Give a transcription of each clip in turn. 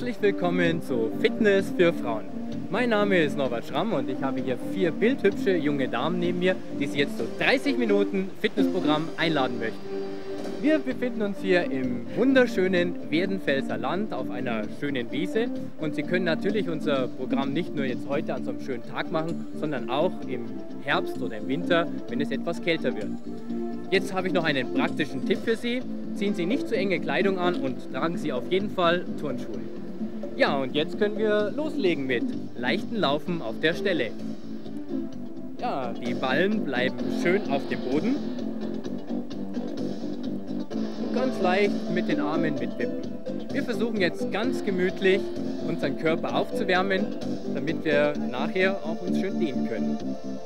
Herzlich willkommen zu Fitness für Frauen. Mein Name ist Norbert Schramm und ich habe hier 4 bildhübsche junge Damen neben mir, die Sie jetzt zu 30 Minuten Fitnessprogramm einladen möchten. Wir befinden uns hier im wunderschönen Werdenfelser Land auf einer schönen Wiese und Sie können natürlich unser Programm nicht nur jetzt heute an so einem schönen Tag machen, sondern auch im Herbst oder im Winter, wenn es etwas kälter wird. Jetzt habe ich noch einen praktischen Tipp für Sie. Ziehen Sie nicht zu enge Kleidung an und tragen Sie auf jeden Fall Turnschuhe. Ja, und jetzt können wir loslegen mit leichten Laufen auf der Stelle. Ja, die Ballen bleiben schön auf dem Boden. Ganz leicht mit den Armen mitwippen. Wir versuchen jetzt ganz gemütlich unseren Körper aufzuwärmen, damit wir nachher auch uns schön dehnen können.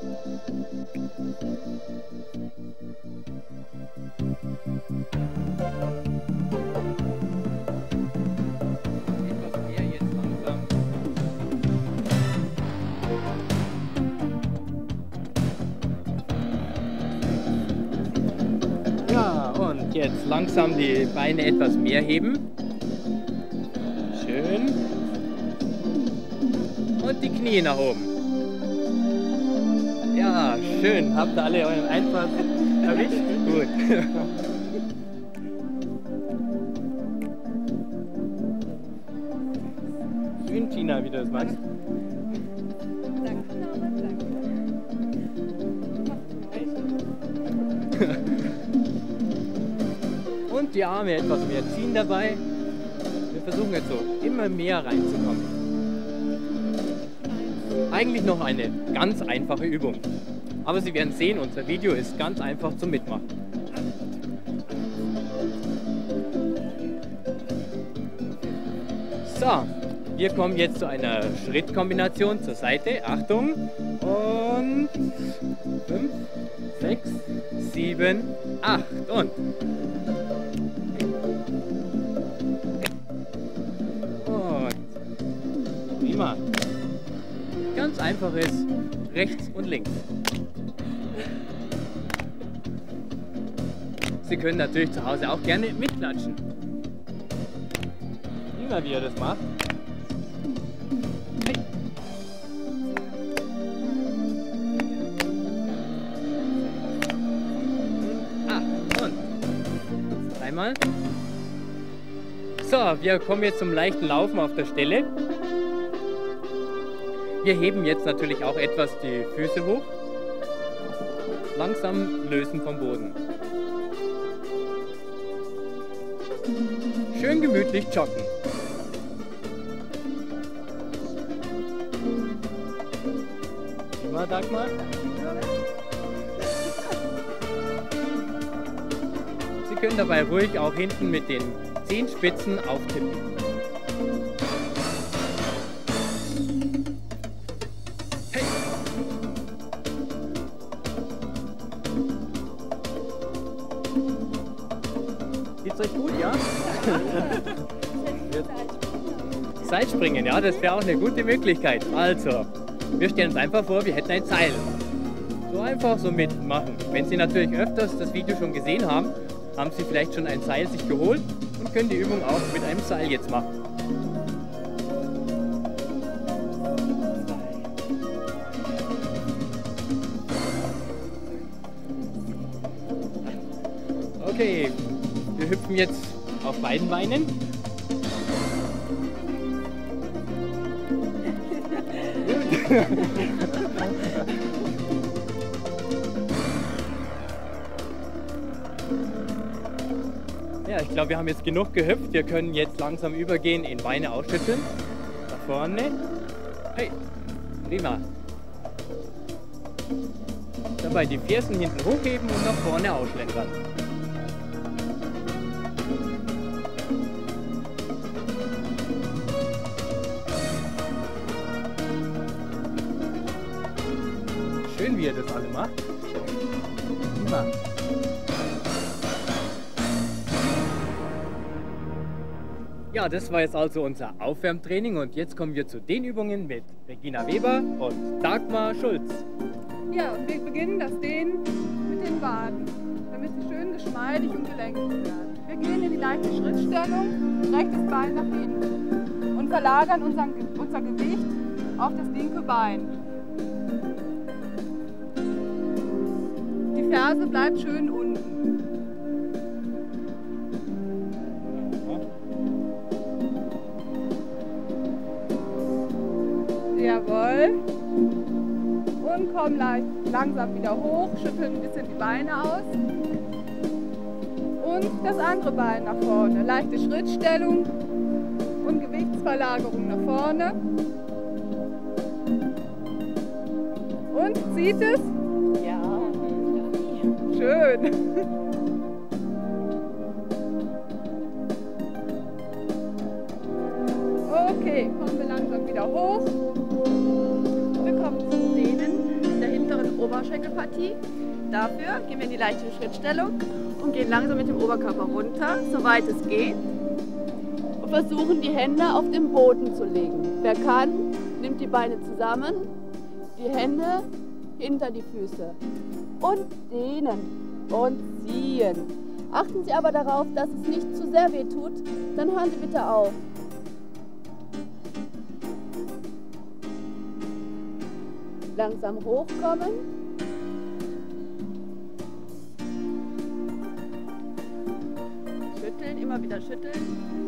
Etwas mehr jetzt langsam. Ja, und jetzt langsam die Beine etwas mehr heben. Schön. Und die Knie nach oben. Ja, schön. Habt ihr alle euren Einfall erwischt? Gut. Schön, Tina, wie du das machst. Danke, Norbert, danke. Und die Arme etwas mehr ziehen dabei. Wir versuchen jetzt so immer mehr reinzukommen. Eigentlich noch eine ganz einfache Übung. Aber Sie werden sehen, unser Video ist ganz einfach zum Mitmachen. So, wir kommen jetzt zu einer Schrittkombination zur Seite. Achtung! Und 5, 6, 7, 8 und prima. Ganz einfaches rechts und links. Sie können natürlich zu Hause auch gerne mitklatschen. Immer wie ihr das macht. Hey. Und einmal. So, wir kommen jetzt zum leichten Laufen auf der Stelle. Wir heben jetzt natürlich auch etwas die Füße hoch. Langsam lösen vom Boden. Schön gemütlich joggen. Prima, Dagmar. Sie können dabei ruhig auch hinten mit den Zehenspitzen auftippen. Hey. Geht's euch gut, ja? Seilspringen, ja, das wäre auch eine gute Möglichkeit. Also, wir stellen uns einfach vor, wir hätten ein Seil. So einfach so mitmachen. Wenn Sie natürlich öfters das Video schon gesehen haben, haben Sie vielleicht schon ein Seil sich geholt und können die Übung auch mit einem Seil jetzt machen. Okay, wir hüpfen jetzt auf beiden Beinen. Ja, ich glaube, wir haben jetzt genug gehüpft. Wir können jetzt langsam übergehen in Beine ausschütteln. Nach vorne. Hey, prima. Dabei die Fersen hinten hochheben und nach vorne ausschlendern. Schön, wie ihr das alle macht. Prima. Ja, das war jetzt also unser Aufwärmtraining und jetzt kommen wir zu den Übungen mit Regina Weber und Dagmar Schulz. Ja, und wir beginnen das Dehnen mit den Waden, damit sie schön geschmeidig und gelenkig werden. Wir gehen in die leichte Schrittstellung, rechtes Bein nach hinten und und verlagern unser Gewicht auf das linke Bein. Die Ferse bleibt schön unten. Jawohl. Und kommen langsam wieder hoch, schütteln ein bisschen die Beine aus. Und das andere Bein nach vorne. Leichte Schrittstellung und Gewichtsverlagerung nach vorne. Und zieht es? Ja. Schön. Okay, kommen wir langsam wieder hoch. Wir kommen zu denen in der hinteren Oberschenkelpartie. Dafür gehen wir in die leichte Schrittstellung und gehen langsam mit dem Oberkörper runter, soweit es geht. Und versuchen die Hände auf den Boden zu legen. Wer kann, nimmt die Beine zusammen, die Hände hinter die Füße und dehnen und ziehen. Achten Sie aber darauf, dass es nicht zu sehr weh tut, dann hören Sie bitte auf. Langsam hochkommen. Schütteln, immer wieder schütteln.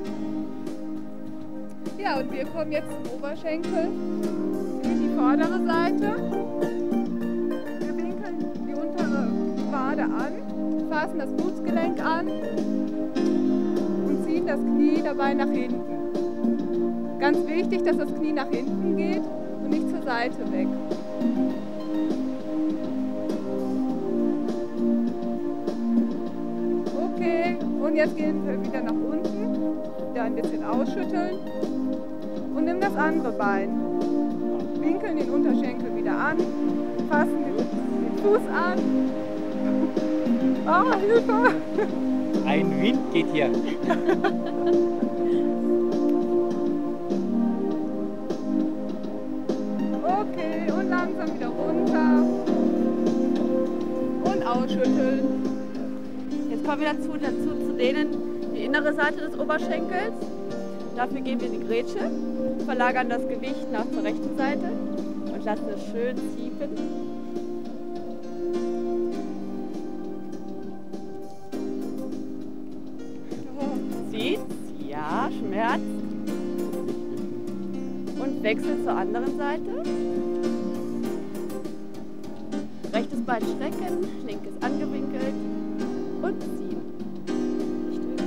Ja, und wir kommen jetzt zum Oberschenkel in die vordere Seite. Wir winkeln die untere Wade an, fassen das Fußgelenk an und ziehen das Knie dabei nach hinten. Ganz wichtig, dass das Knie nach hinten geht und nicht zur Seite weg. Okay, und jetzt gehen wir wieder nach unten, wieder ein bisschen ausschütteln und nimm das andere Bein. Winkeln den Unterschenkel wieder an, fassen den Fuß an. Oh, Hilfe! Ein Wind geht hier. Okay, und langsam wieder runter und ausschütteln. Jetzt kommen wir dazu zu dehnen die innere Seite des Oberschenkels. Dafür gehen wir in die Grätsche, verlagern das Gewicht nach zur rechten Seite und lassen es schön ziepen. Zieht, ja, schmerzt. Und wechselt zur anderen Seite. Rechtes Bein strecken, linkes angewinkelt und ziehen. Nicht drüber.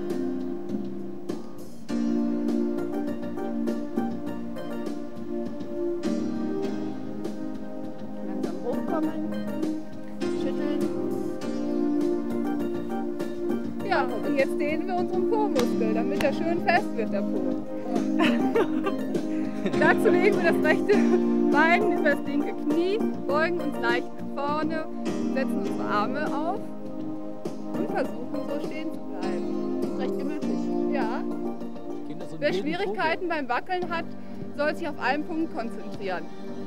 Langsam hochkommen, schütteln. Ja, und jetzt dehnen wir unseren Po-Muskel, damit er schön fest wird, der Po. Dazu legen wir das rechte Bein über das linke Knie, beugen uns leicht nach vorne, setzen unsere Arme auf und versuchen so stehen zu bleiben. Das ist recht gemütlich. Ja. Kinder, so Wer jeden Schwierigkeiten beim Wackeln hat, soll sich auf einen Punkt konzentrieren.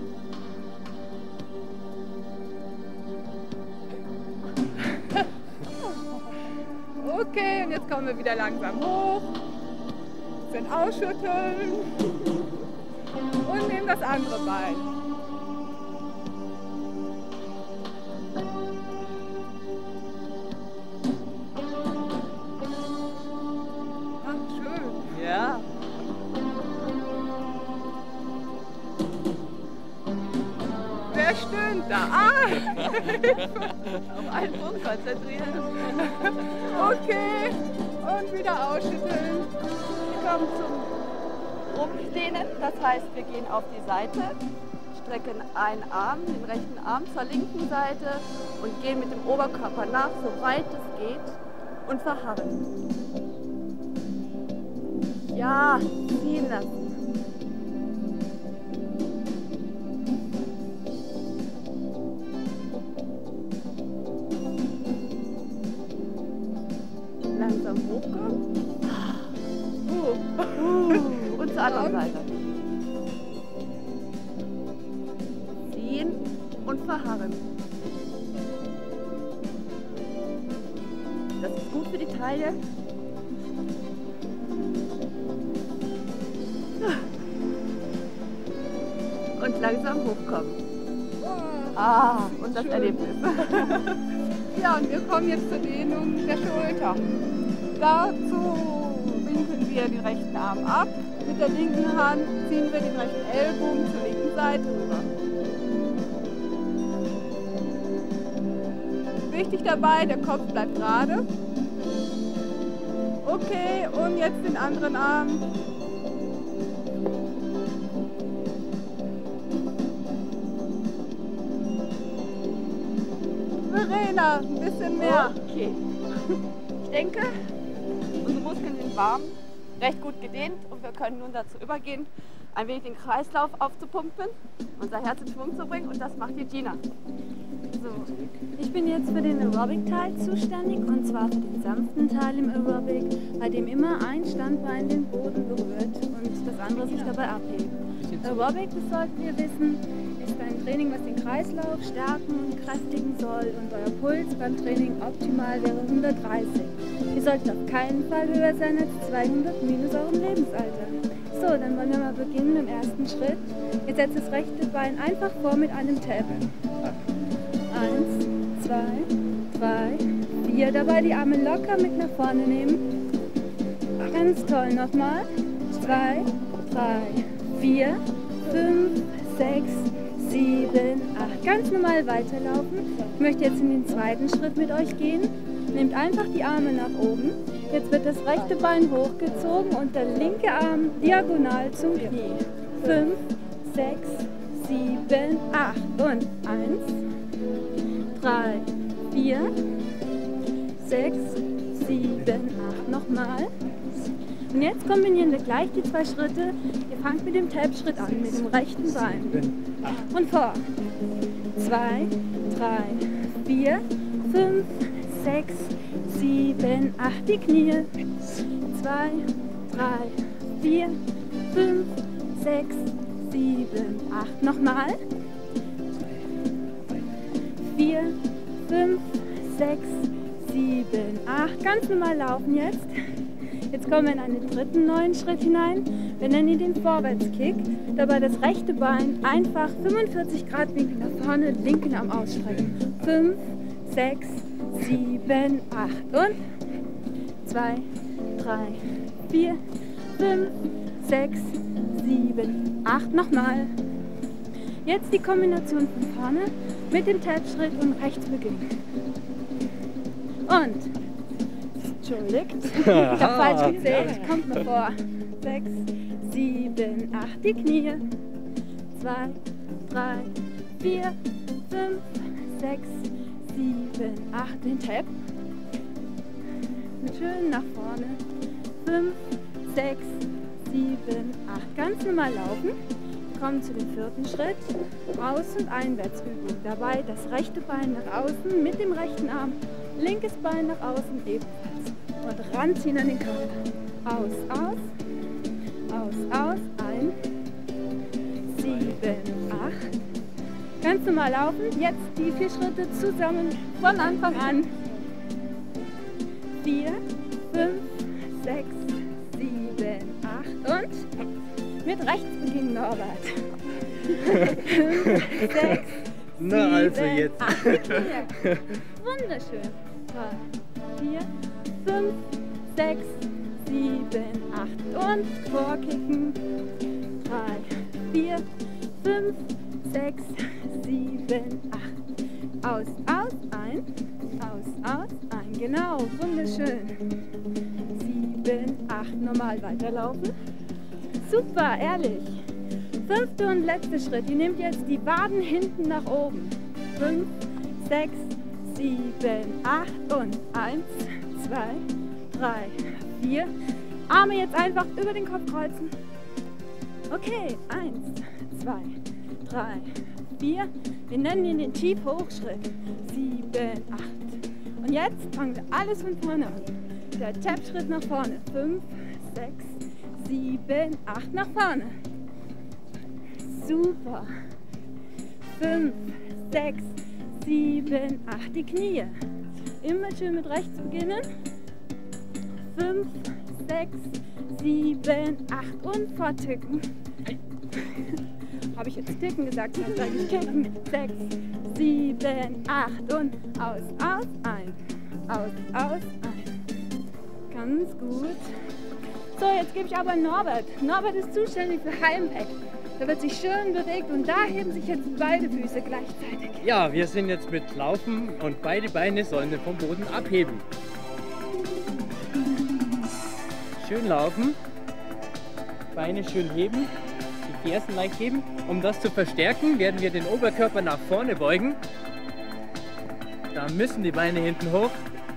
Okay, und jetzt kommen wir wieder langsam hoch, bisschen ausschütteln und nehmen das andere Bein. Ach, schön. Ja. Wer stöhnt da? Ah! Auf einen Punkt konzentrieren. Okay, und wieder ausschütteln. Wir kommen zum Rumpfdehnen. Das heißt, wir gehen auf die Seite, strecken einen Arm, den rechten Arm zur linken Seite und gehen mit dem Oberkörper nach, soweit es geht, und verharren. Ja, ziehen lassen. Langsam hochkommen. Und zur anderen Seite. Ziehen und verharren. Das ist gut für die Taille. und langsam hochkommen. Oh, Und das schön. Erlebnis. Ja, und wir kommen jetzt zur Dehnung der Schulter. Dazu winkeln wir den rechten Arm ab. Mit der linken Hand ziehen wir den rechten Ellbogen zur linken Seite rüber. Wichtig dabei, der Kopf bleibt gerade. Okay, und jetzt den anderen Arm. Verena, ein bisschen mehr. Okay. Ich denke, unsere Muskeln sind warm, recht gut gedehnt und wir können nun dazu übergehen, ein wenig den Kreislauf aufzupumpen, unser Herz in Schwung zu bringen und das macht die Gina. So, ich bin jetzt für den Aerobic-Teil zuständig und zwar für den sanften Teil im Aerobic, bei dem immer ein Standbein den Boden berührt und das andere sich dabei abhebt. Aerobic, das sollten wir wissen, ist ein Training, was den Kreislauf stärken und kräftigen soll und euer Puls beim Training optimal wäre 130. Ihr solltet auf keinen Fall höher sein als 200 minus eurem Lebensalter. So, dann wollen wir mal beginnen im ersten Schritt. Ihr setzt das rechte Bein einfach vor mit einem Tap. 1, 2, 3, 4. Dabei die Arme locker mit nach vorne nehmen. Ganz toll. Nochmal. 2, 3, 4, 5, 6, 7, 8. Ganz normal weiterlaufen. Ich möchte jetzt in den zweiten Schritt mit euch gehen. Nehmt einfach die Arme nach oben. Jetzt wird das rechte Bein hochgezogen und der linke Arm diagonal zum Knie. 5, 6, 7, 8 und 1, 3, 4, 6, 7, 8. Nochmal. Und jetzt kombinieren wir gleich die zwei Schritte. Ihr fangt mit dem Tap-Schritt an, mit dem rechten Bein. Und vor. 2, 3, 4, 5, 6, 7, 8. Die Knie. 2, 3, 4, 5, 6, 7, 8. Nochmal. 4, 5, 6, 7, 8. Ganz normal laufen jetzt. Jetzt kommen wir in einen dritten neuen Schritt hinein. Wir nennen ihn den Vorwärtskick. Dabei das rechte Bein einfach 45 Grad Winkel nach vorne, linken Arm ausstrecken. 5, 6, 7, 8 und 2, 3, 4, 5, 6, 7, 8. Nochmal. Jetzt die Kombination von vorne mit dem Tap-Schritt und rechts beginnen. Und entschuldigt, ich habe falsch gezählt, kommt mir vor. 6, 7, 8, die Knie. 2, 3, 4, 5, 6, 7, 8, den Tap. Mit schön nach vorne. 5, 6, 7, 8. Ganz normal laufen. Wir kommen zu dem vierten Schritt. Aus- und Einwärtsübung. Dabei das rechte Bein nach außen mit dem rechten Arm. Linkes Bein nach außen ebenfalls. Und ranziehen an den Körper. Aus, aus. Aus, aus. 1, 7, 8. Ganz normal laufen. Jetzt die 4 Schritte zusammen von Anfang an. 4, 5, 6, 7, 8 und mit rechts beginnen, Norbert. 5, 6, Na also 7, jetzt. 8. Wunderschön. 3, 4, 5, 6, 7, 8 und vorkicken. 3, 4, 5, 6, 7, 8. Aus, aus, ein. Aus, aus, ein. Genau, wunderschön. 7, 8. Normal weiterlaufen. Super, ehrlich. 5. und letzter Schritt. Ihr nehmt jetzt die Waden hinten nach oben. 5, 6, 7, 8 und 1, 2, 3, 4. Arme jetzt einfach über den Kopf kreuzen. Okay, 1, 2, 3, 4. Wir nennen ihn den Tief-Hochschritt. 7, 8. Und jetzt fangen wir alles von vorne an. Der Tap-Schritt nach vorne. 5, 6, 7, 8 nach vorne. Super. 5, 6, 7, 8. Die Knie. Immer schön mit rechts beginnen. 5, 6, 7, 8 und fortticken. habe ich jetzt Ticken gesagt, dann sage ich Kicken. 6, 7, 8 und aus, aus, ein. Aus, aus, ein. Ganz gut. So, jetzt gebe ich aber Norbert. Norbert ist zuständig für Heimweg. Da wird sich schön bewegt und da heben sich jetzt beide Füße gleichzeitig. Ja, wir sind jetzt mit Laufen und beide Beine sollen vom Boden abheben. Schön laufen, Beine schön heben, die Fersen leicht heben. Um das zu verstärken, werden wir den Oberkörper nach vorne beugen. Da müssen die Beine hinten hoch.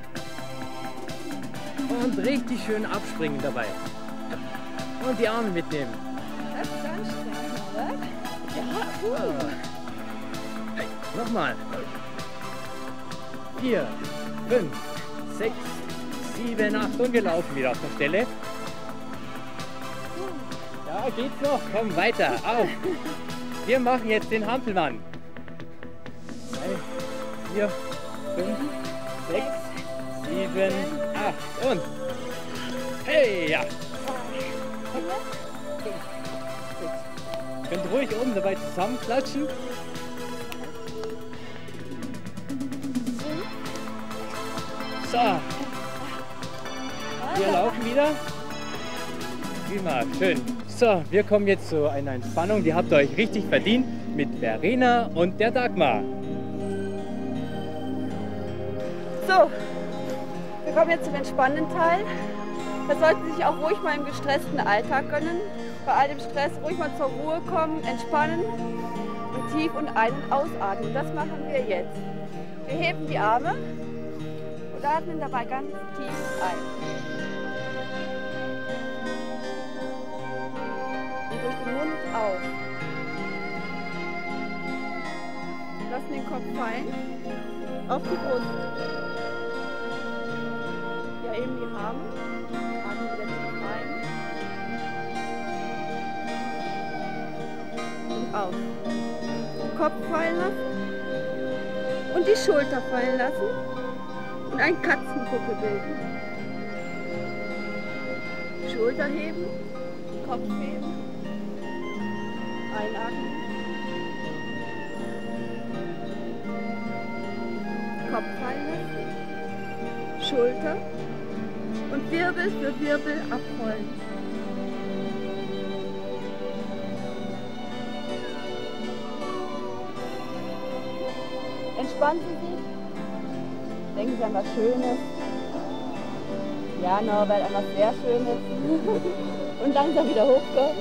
Und richtig schön abspringen dabei. Und die Arme mitnehmen. Das ist anstrengend, oder? Ja, hey, nochmal. 4, 5, 6, 7, 8 und wir laufen wieder auf der Stelle. Ja, geht's noch. Komm, weiter. Auf. Wir machen jetzt den Hampelmann. 3, 4, 5, 6, 7, 8 und hey, ja. 5, 6. Könnt ruhig oben dabei zusammenklatschen. So. Wir laufen wieder. Prima, schön. So, wir kommen jetzt zu einer Entspannung, die habt ihr euch richtig verdient mit Verena und der Dagmar. So, wir kommen jetzt zum entspannenden Teil. Da sollten Sie sich auch ruhig mal im gestressten Alltag gönnen. Bei all dem Stress ruhig mal zur Ruhe kommen, entspannen und tief und ein- und ausatmen. Das machen wir jetzt. Wir heben die Arme und atmen dabei ganz tief ein. Und durch den Mund aus. Lassen den Kopf fallen auf die Brust. Ja, eben die Arme. Atmen wieder tief rein. Und auf. Den Kopf fallen lassen. Und die Schulter fallen lassen. Und einen Katzenbuckel bilden. Schulter heben. Kopf heben. Einatmen. Kopf fallen lassen. Schulter. Und Wirbel für Wirbel abrollen. Entspannen Sie sich. Denken Sie an was Schönes. Ja, Norbert, an was sehr Schönes. Und langsam wieder hochkommen.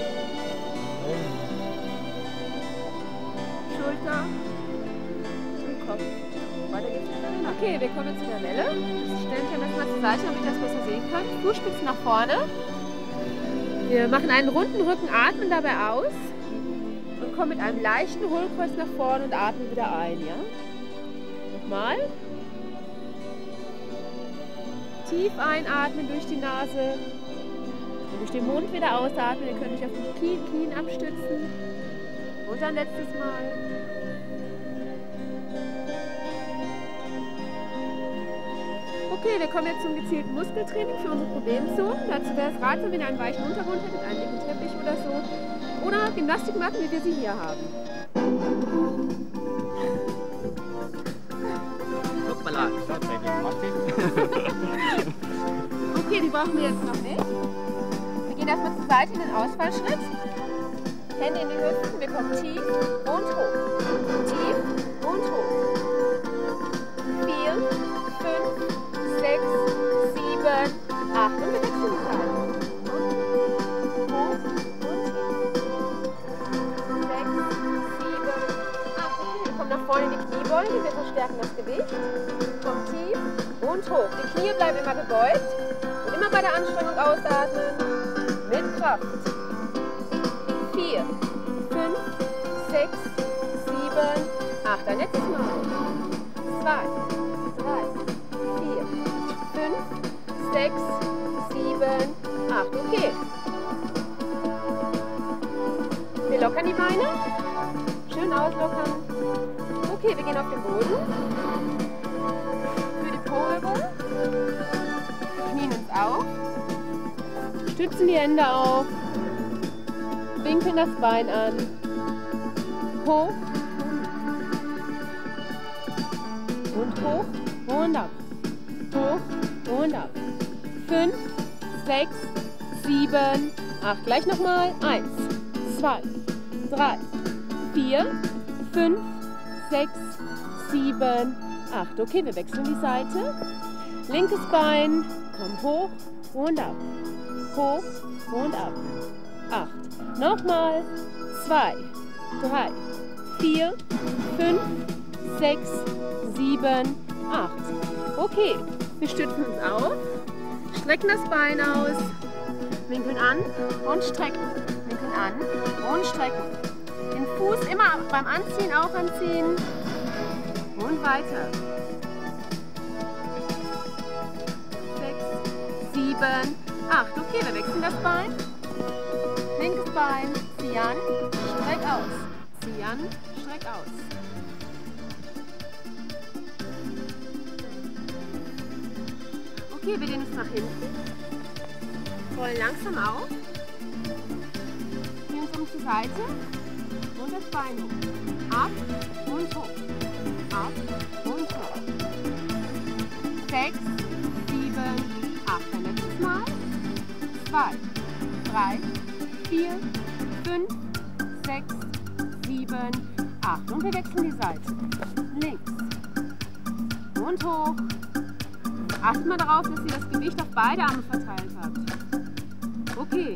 Schulter und Kopf. Weiter geht's mit der Welle. Okay, wir kommen zu der Welle. Stellen wir das mal zur Seite, damit ihr das besser sehen könnt. Fußspitzen nach vorne. Wir machen einen runden Rücken, atmen dabei aus und kommen mit einem leichten Hohlkreuz nach vorne und atmen wieder ein. Ja? Nochmal. Tief einatmen durch die Nase und durch den Mund wieder ausatmen. Ihr könnt euch auf die Knie abstützen. Und dann letztes Mal. Okay, wir kommen jetzt zum gezielten Muskeltraining für unsere Problemzonen. Dazu wäre es ratsam, wenn ihr einen weichen Untergrund hättet, einen dicken Teppich oder so. Oder Gymnastikmatten, wie wir sie hier haben. Hoppala, schaut bei dem Martin. Okay, die brauchen wir jetzt noch nicht. Wir gehen erstmal zur Seite in den Ausfallschritt. Hände in die Hüften, wir kommen tief und hoch. Tief und hoch. 4, 5, 6, 7, 8. Und wir wechseln die Seite. Und hoch und tief. 6, 7, 8. Okay, wir kommen nach vorne in die Kniebeuge, wir verstärken das Gewicht. Kommen tief und hoch. Die Knie bleiben immer gebeugt. Und immer bei der Anstrengung ausatmen. Mit Kraft. 4, 5, 6, 7, 8. Ein letztes Mal. 2, 3, 4, 5, 6, 7, 8. Okay. Wir lockern die Beine. Schön auslockern. Okay, wir gehen auf den Boden. Für die Po-Übung. Knien uns auf. Stützen die Hände auf. Winkeln das Bein an. hoch und hoch und ab, hoch und ab. 5, 6, 7, 8. Gleich nochmal. 1, 2, 3, 4, 5, 6, 7, 8. Okay, wir wechseln die Seite. Linkes Bein, komm hoch und ab, hoch und ab. 8. Nochmal. 2, 3, 4, 5, 6, 7, 8. Okay, wir stützen uns auf, strecken das Bein aus, winkeln an und strecken, winkeln an und strecken. Den Fuß immer beim Anziehen auch anziehen und weiter. 6, 7, 8. Okay, wir wechseln das Bein. Linkes Bein, zieh an, streck aus. Zieh an, streck aus. Okay, wir dehnen uns nach hinten. Rollen langsam auf. Gehen uns um zur Seite. Und das Bein hoch. Ab und hoch. Ab und hoch. 6, 7, 8. Ein letztes Mal. 2, 3, 4, 5, 6, 7, 8. Und wir wechseln die Seite. Links. Und hoch. Achtet mal darauf, dass ihr das Gewicht auf beide Arme verteilt habt. Okay.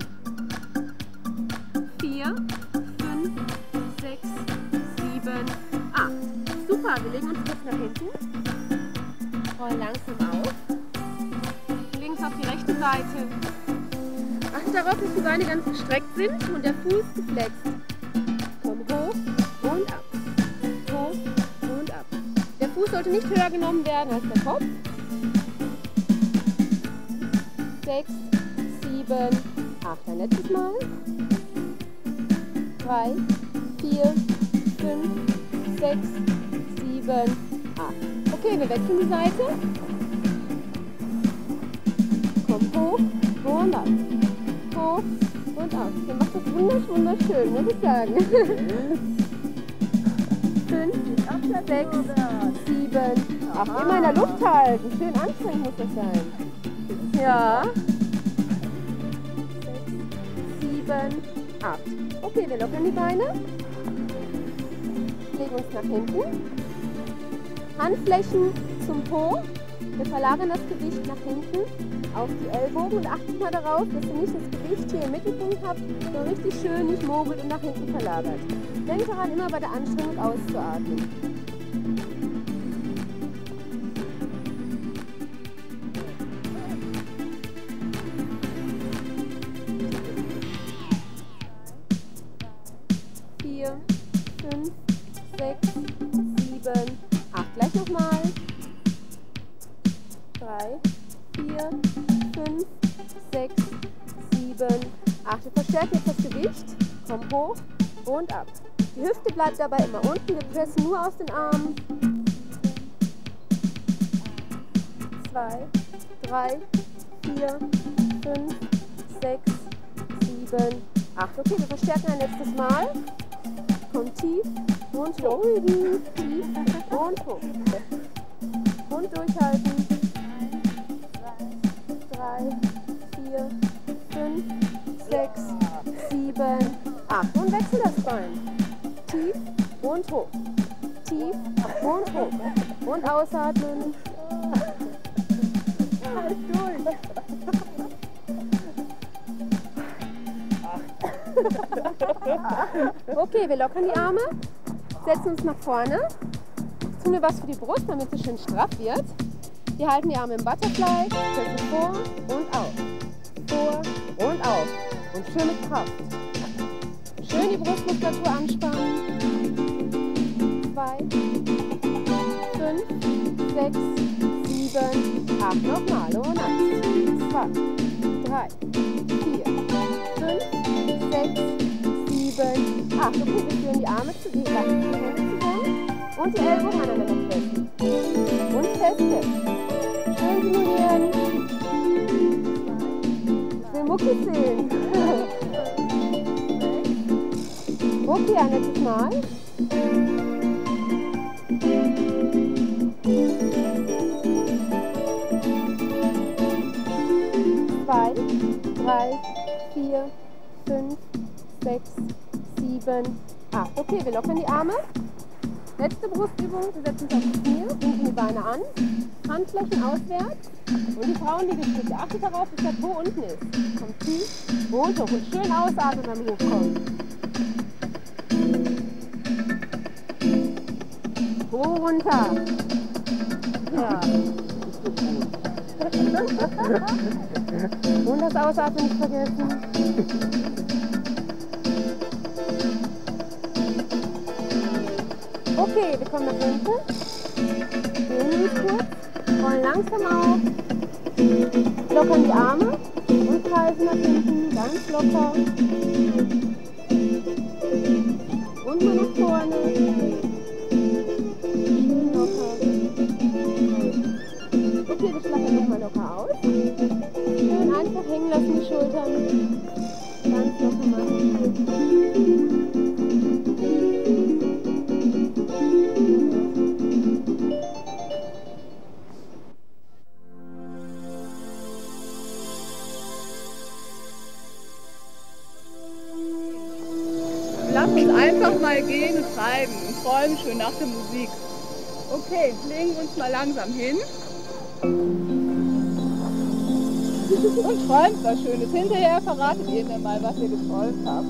4, 5, 6, 7, 8. Super, wir legen uns kurz nach hinten. Rollen langsam auf. Links auf die rechte Seite. Achtet darauf, dass die Beine ganz gestreckt sind und der Fuß geflext. Komm hoch und ab. Hoch und ab. Der Fuß sollte nicht höher genommen werden als der Kopf. 6, 7, 8. Ein letztes Mal. 3, 4, 5, 6, 7, 8. Okay, wir wechseln die Seite. Komm hoch und ab. Hoch und ab. Ihr macht das wunderschön, muss ich sagen. 5, 6, 7, 8. Immer in der Luft halten. Schön anstrengend muss das sein. Ja. 6, 7, 8. Okay, wir lockern die Beine. Legen uns nach hinten. Handflächen zum Po. Wir verlagern das Gewicht nach hinten auf die Ellbogen und achtet mal darauf, dass ihr nicht das Gewicht hier im Mittelpunkt habt, sondern richtig schön nicht mogelt und nach hinten verlagert. Denkt daran, immer bei der Anstrengung auszuatmen. Gleich nochmal. 3, 4, 5, 6, 7, 8. Wir verstärken jetzt das Gewicht. Komm hoch und ab. Die Hüfte bleibt dabei immer unten. Wir pressen nur aus den Armen. 2, 3, 4, 5, 6, 7, 8. Okay, wir verstärken ein letztes Mal. Komm tief und hoch. Tief und hoch. Und durchhalten. 3, 4, 5, 6, 7, 8. Und wechsel das Bein. Tief und hoch. Tief und hoch. Und ausatmen. Halt durch. Okay, wir lockern die Arme, setzen uns nach vorne, tun wir was für die Brust, damit sie schön straff wird. Wir halten die Arme im Butterfly, setzen vor und auf, vor und auf und schön mit Kraft. Schön die Brustmuskulatur anspannen. 2, 5, 6, 7, 8. Nochmal und 1, 2, 3, 4, 5, 6, 7, 8. Okay, wir führen die Arme zu die Hände zusammen und die Ellbogen aneinander pressen. Und festhalten. Schön simulieren. Ich will Muckis sehen. Okay, ein letztes Mal. 2, 3, 4, 5, 6, 7, 8. Okay, wir lockern die Arme. Letzte Brustübung, wir setzen uns auf die Knie, binden die Beine an, Handflächen auswärts und die Frauen liegen Spitze. Achtet darauf, dass der Po unten ist. Kommt tief, runter und schön ausatmen beim Hochkommen. Po runter. Ja. Und das Ausatmen nicht vergessen. Okay, wir kommen nach hinten. Drehen uns kurz, rollen langsam auf, lockern die Arme und kreisen nach hinten, ganz locker. Und mal nach vorne. Schön locker. Okay, wir schlackern nochmal locker aus. Schön einfach hängen lassen die Schultern. Ganz locker machen. Lass uns einfach mal gehen und treiben und träumen schön nach der Musik. Okay, legen uns mal langsam hin. Und träumt was Schönes. Hinterher verratet ihr mir mal, was ihr geträumt habt.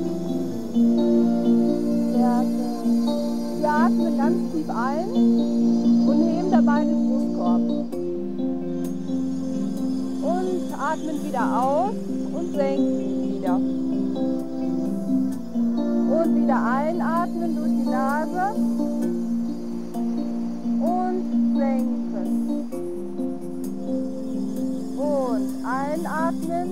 Wir atmen ganz tief ein und heben dabei den Brustkorb. Und atmen wieder aus und senken ihn wieder. Und wieder einatmen durch die Nase und senken. Und einatmen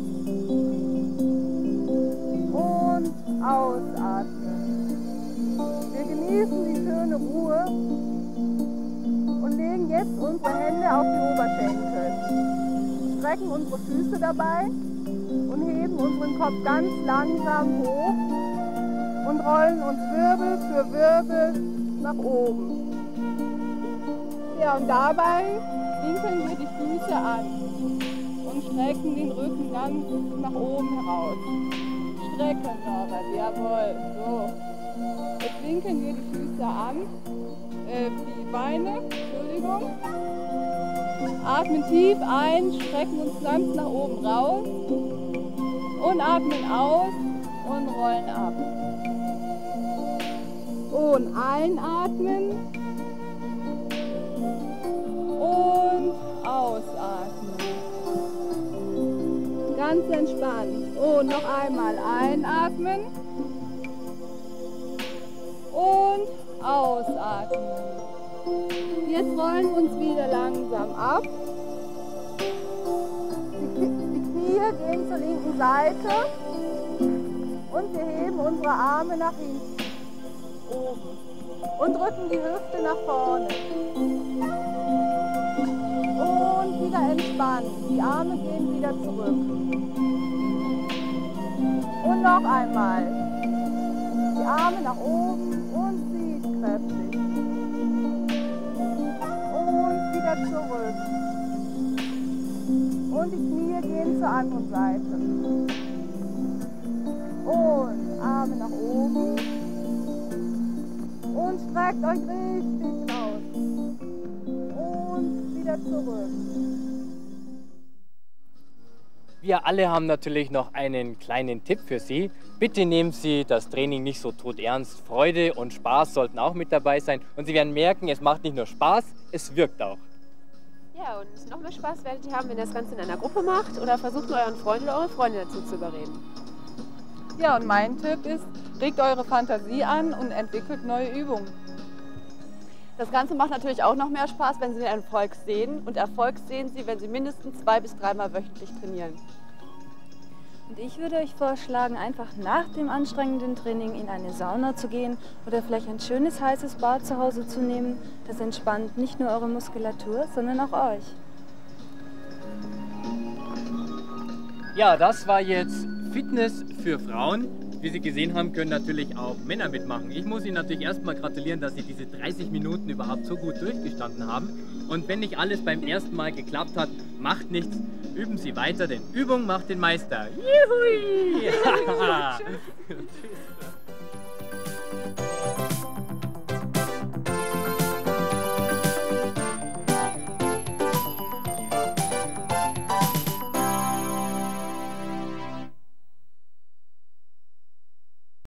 und ausatmen. Wir genießen die schöne Ruhe und legen jetzt unsere Hände auf die Oberschenkel. Strecken unsere Füße dabei und heben unseren Kopf ganz langsam hoch und rollen uns Wirbel für Wirbel nach oben. Ja, und dabei winkeln wir die Füße an und strecken den Rücken ganz nach oben heraus. Strecken, Norbert, jawohl, so. Jetzt winkeln wir die Füße an, die Beine, Entschuldigung. Atmen tief ein, strecken uns ganz nach oben raus und atmen aus und rollen ab. Und einatmen und ausatmen. Ganz entspannt. Und noch einmal einatmen und ausatmen. Jetzt rollen wir uns wieder langsam ab. Die Knie gehen zur linken Seite und wir heben unsere Arme nach hinten. Oben. Und drücken die Hüfte nach vorne. Und wieder entspannen. Die Arme gehen wieder zurück. Und noch einmal. Die Arme nach oben und zieht kräftig. Und wieder zurück. Und die Knie gehen zur anderen Seite. Und Arme nach oben. Und streckt euch richtig aus. Und wieder zurück. Wir alle haben natürlich noch einen kleinen Tipp für Sie. Bitte nehmen Sie das Training nicht so todernst. Freude und Spaß sollten auch mit dabei sein. Und Sie werden merken, es macht nicht nur Spaß, es wirkt auch. Ja, und noch mehr Spaß werdet ihr haben, wenn ihr das Ganze in einer Gruppe macht oder versucht, euren Freund oder eure Freundin dazu zu überreden. Ja, und mein Tipp ist, regt eure Fantasie an und entwickelt neue Übungen. Das Ganze macht natürlich auch noch mehr Spaß, wenn Sie den Erfolg sehen. Und Erfolg sehen Sie, wenn Sie mindestens 2- bis 3-mal wöchentlich trainieren. Und ich würde euch vorschlagen, einfach nach dem anstrengenden Training in eine Sauna zu gehen oder vielleicht ein schönes heißes Bad zu Hause zu nehmen. Das entspannt nicht nur eure Muskulatur, sondern auch euch. Ja, das war jetzt Fitness für Frauen. wie Sie gesehen haben, können natürlich auch Männer mitmachen. Ich muss Ihnen natürlich erstmal gratulieren, dass Sie diese 30 Minuten überhaupt so gut durchgestanden haben. Und wenn nicht alles beim ersten Mal geklappt hat, macht nichts. Üben Sie weiter, denn Übung macht den Meister. Juhui! Tschüss.